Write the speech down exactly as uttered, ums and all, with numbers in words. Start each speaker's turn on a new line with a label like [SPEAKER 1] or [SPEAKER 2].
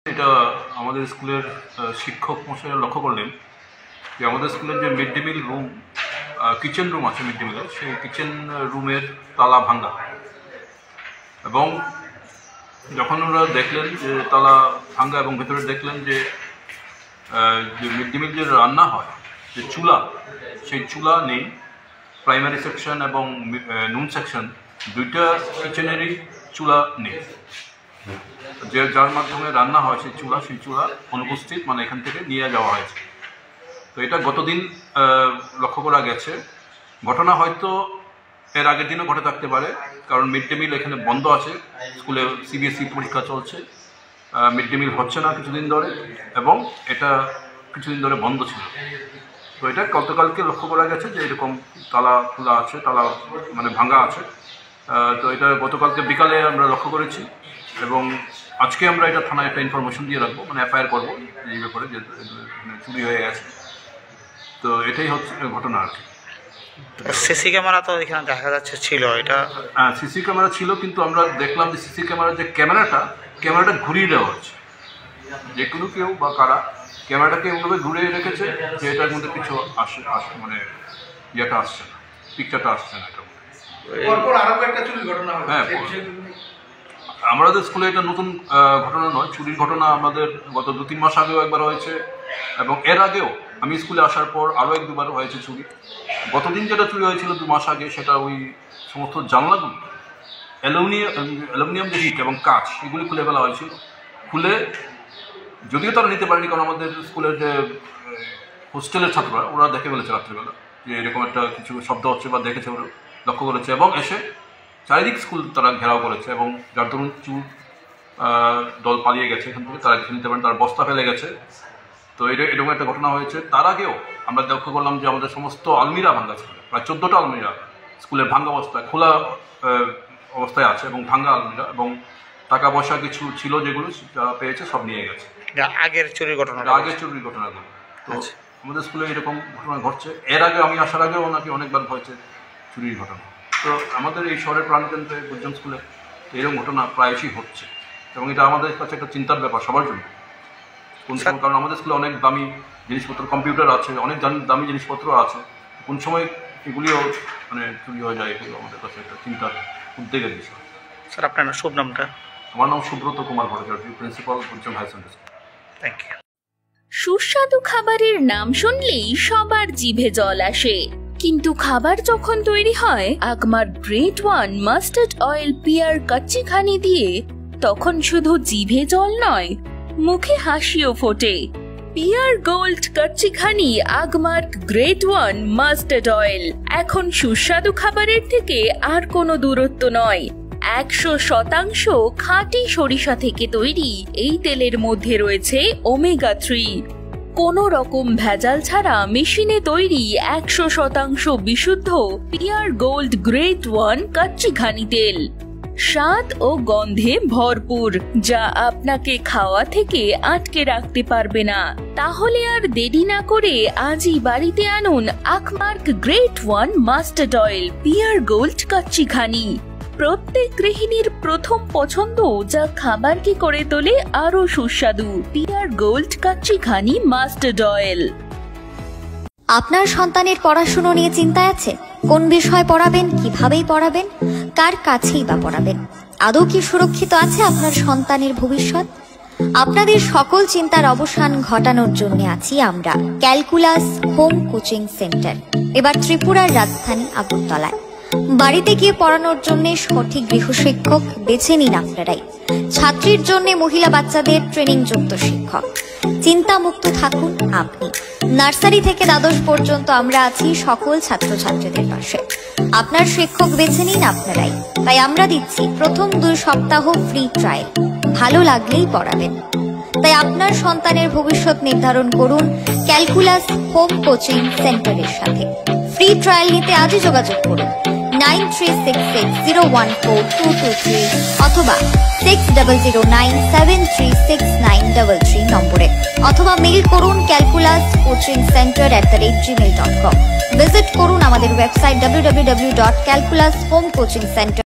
[SPEAKER 1] এটা আমাদের স্কুলের শিক্ষক মশাইরা লক্ষ্য করলেন যে আমাদের স্কুলের যে mid day meal room kitchen room আছে মিড ডে মিলের, সেই কিচেন রুমের তালা ভাঙা। এবং যখন ওরা দেখলেন যে তালা ভাঙা এবং ভেতরে দেখলেন যে যে মিড ডে মিল যে রান্না হয় যে চুলা, সেই চুলা নেই। প্রাইমারি সেকশন এবং নুন সেকশন দুইটা কিচেনেরই চুলা নেই, যে যার মাধ্যমে রান্না হয় সেই চুলা সেই চুলা অনুপস্থিত, মানে এখান থেকে নিয়ে যাওয়া হয়েছে। তো এটা গতদিন লক্ষ্য করা গেছে। ঘটনা হয়তো এর আগের দিনও ঘটে থাকতে পারে, কারণ মিড ডে মিল এখানে বন্ধ আছে, স্কুলে সিবিএসই পরীক্ষা চলছে, মিড ডে মিল হচ্ছে না কিছুদিন ধরে, এবং এটা কিছুদিন ধরে বন্ধ ছিল। তো এটা গতকালকে লক্ষ্য করা গেছে যে এরকম তালা খোলা আছে, তালা মানে ভাঙা আছে। তো এটা গতকালকে বিকালে আমরা লক্ষ্য করেছি এবং আজকে আমরা এটা থানায় একটা ইনফরমেশন দিয়ে রাখবো, মানে এফআইআর করবো এই ব্যাপারে যে চুরি হয়ে গেছে। তো এটাই হচ্ছে ঘটনা আর কি।
[SPEAKER 2] সিসি ক্যামেরা তো এখানে দেখা যাচ্ছে ছিল, এটা
[SPEAKER 1] হ্যাঁ সিসি ক্যামেরা ছিল, কিন্তু আমরা দেখলাম যে সিসি ক্যামেরার যে ক্যামেরাটা ক্যামেরাটা ঘুরিয়ে দেওয়া হচ্ছে। যে কোনো কেউ বা কারা ক্যামেরাটাকে এমনভাবে ঘুরিয়ে রেখেছে যে এটার মধ্যে কিছু আসে আসে মানে ইয়েটা আসছে না, পিকচারটা আসছে না। এটা হ্যাঁ, আমাদের স্কুলে এটা নতুন ঘটনা নয়, চুরির ঘটনা আমাদের গত দু তিন মাস আগেও একবার হয়েছে, এবং এর আগেও আমি স্কুলে আসার পর আরও এক দুবার হয়েছে চুরি। গতদিন যেটা চুরি হয়েছিল দু মাস আগে, সেটা ওই সমস্ত জানলাগুলো অ্যালুমিনিয়াম অ্যালুমিনিয়াম যে ইট এবং কাঁচ এগুলি খুলে ফেলা হয়েছিল। খুলে যদিও তারা নিতে পারেনি, কারণ আমাদের স্কুলের যে হোস্টেলের ছাত্ররা ওরা দেখে ফেলেছে রাত্রিবেলা যে এরকম একটা কিছু শব্দ হচ্ছে বা দেখেছে, ওরা লক্ষ্য করেছে এবং এসে চারিদিক স্কুল তারা ঘেরাও করেছে, এবং যার ধরুন চুর দল পালিয়ে গেছে এখান থেকে, তারা কিছু নিতে পারেন, তার বস্তা ফেলে গেছে। তো এটা এরকম একটা ঘটনা হয়েছে। তার আগেও আমরা লক্ষ্য করলাম যে আমাদের সমস্ত আলমিরা ভাঙ্গা ছিল, প্রায় চোদ্দোটা আলমিরা স্কুলের ভাঙ্গা অবস্থায়, খোলা অবস্থায় আছে এবং ভাঙ্গা আলমিরা, এবং টাকা পয়সা কিছু ছিল যেগুলো যারা পেয়েছে সব নিয়ে গেছে।
[SPEAKER 2] আগের চুরির ঘটনা
[SPEAKER 1] আগের চুরির ঘটনাগুলো তো আমাদের স্কুলে এরকম ঘটনা ঘটছে। এর আগে আমি আসার আগেও নাকি অনেকবার হয়েছে চুরির ঘটনা। তো আমাদের এই শহরের প্রাণকেন্দ্রে গুরজান স্কুলে এরকম ঘটনা প্রায়শই হচ্ছে, এবং এটা আমাদের কাছে একটা চিন্তার ব্যাপার সবার জন্য। কোন সময়, কারণ আমাদের স্কুলে অনেক দামি জিনিসপত্র, কম্পিউটার আছে, অনেক দামি জিনিসপত্র আছে, কোন সময় এগুলিও মানে চুরি হয়ে যায়, এগুলো আমাদের কাছে একটা চিন্তার উদ্বেগের বিষয়।
[SPEAKER 2] স্যার আপনার শুভ নামটা?
[SPEAKER 1] আমার নাম Subrata Kumar Bhattacharya, principal Gurjan high secondary school.
[SPEAKER 2] Thank you.
[SPEAKER 3] সুস্বাদু খাবারের নাম শুনলেই সবার জিভে জল আসে, কিন্তু খাবার যখন তৈরি হয় Agmark great one mustard oil pure kachchi ghani দিয়ে, তখন শুধু জিভে জল নয়, মুখে হাসিও ফোটে। Peer gold kachchi ghani Agmark great one mustard oil এখন সুস্বাদু খাবারের থেকে আর কোনো দূরত্ব নয়। একশো শতাংশ খাঁটি সরিষা থেকে তৈরি এই তেলের মধ্যে রয়েছে ওমেগা থ্রি। কোনো রকম ভেজাল ছাড়া মেশিনে তৈরি একশো শতাংশ বিশুদ্ধ pure gold great one kachchi ghani তেল, স্বাদ ও গন্ধে ভরপুর, যা আপনাকে খাওয়া থেকে আটকে রাখতে পারবে না। তাহলে আর দেরি না করে আজই বাড়িতে আনুন Agmark great one mustard oil pure gold kachchi ghani, প্রত্যেক গৃহিণীর প্রথম পছন্দ, যা খাবারকে করে তোলে আরো সুস্বাদু। পিয়ার গোল্ড কাচ্চি ঘানি মাস্টার্ড অয়েল।
[SPEAKER 4] আপনার সন্তানের পড়াশোনা নিয়ে চিন্তা আছে? কোন বিষয় পড়াবেন, কিভাবেই পড়াবেন, কার কাছেই বা পড়াবেন? আদৌ কি সুরক্ষিত আছে আপনার সন্তানের ভবিষ্যৎ? আপনাদের সকল চিন্তার অবসান ঘটানোর জন্য আছি আমরা, ক্যালকুলাস হোম কোচিং সেন্টার, এবার ত্রিপুরার রাজধানী আগরতলায়। বাড়িতে গিয়ে পড়ানোর জন্য সঠিক গৃহশিক্ষক বেছে নিন আপনারাই। ছাত্রীর জন্য মহিলা বাচ্চাদের ট্রেনিং যুক্ত শিক্ষক, চিন্তামুক্ত থাকুন আপনি। নার্সারি থেকে দ্বাদশ পর্যন্ত আমরা আছি সকল ছাত্রছাত্রীদের পাশে। আপনার শিক্ষক বেছে নিন আপনারাই। তাই আমরা দিচ্ছি প্রথম দুই সপ্তাহ ফ্রি ট্রায়াল, ভালো লাগলেই পড়াবেন। তাই আপনার সন্তানের ভবিষ্যৎ নির্ধারণ করুন ক্যালকুলাস হোম কোচিং সেন্টারের সাথে। ফ্রি ট্রায়াল নিতে আজই যোগাযোগ করুন nine three six six zero one four two two three অথবা six double zero nine seven three six nine double three নম্বরে, অথবা মেইল করুন calculus coaching centre at the rate Gmail dot com. Visit করুন আমাদের website W W W dot calculus home coaching centre.